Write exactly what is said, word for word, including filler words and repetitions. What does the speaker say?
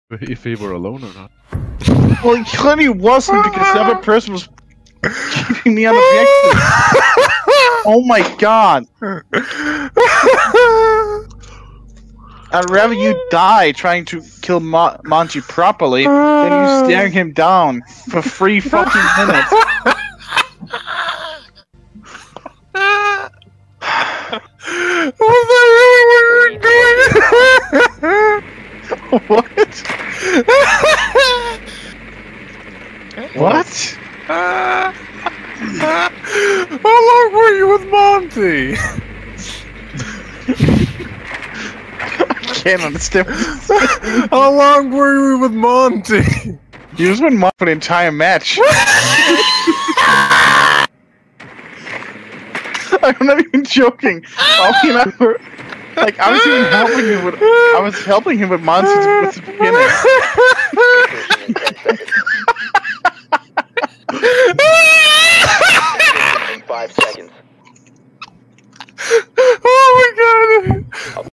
if he were alone or not. Well, he clearly wasn't because the other person was keeping me unobjective. Oh my god! I'd rather you die trying to kill Mo Monty properly than you staring him down for three fucking minutes. Was that really what you were doing? What? What? How long were you with Monty? I can't understand. How long were you with Monty? He was with Monty for the entire match. I'm not even joking. Monty and I were like, I was even helping him with. I was helping him with Monty with the beginning.